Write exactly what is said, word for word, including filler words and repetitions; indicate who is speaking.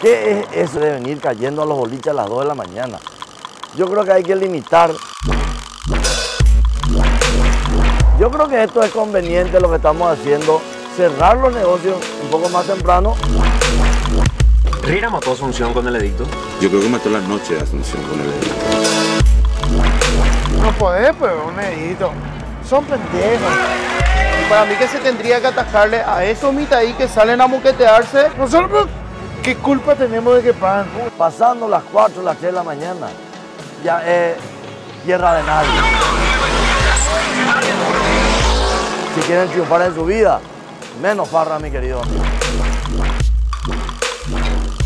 Speaker 1: ¿Qué es eso de venir cayendo a los boliches a las dos de la mañana? Yo creo que hay que limitar. Yo creo que esto es conveniente lo que estamos haciendo, cerrar los negocios un poco más temprano.
Speaker 2: ¿Riera mató a Asunción con el edicto?
Speaker 3: Yo creo que mató la noche de Asunción con el edicto.
Speaker 4: No podés, pues, un edicto. Son pendejos. Y para mí que se tendría que atacarle a esos mitaí que salen a moquetearse. Nosotros, ¿qué culpa tenemos de que pagan?
Speaker 1: Pasando las cuatro, las tres de la mañana, ya es tierra de nadie. Si quieren triunfar en su vida, menos farra, mi querido amigo.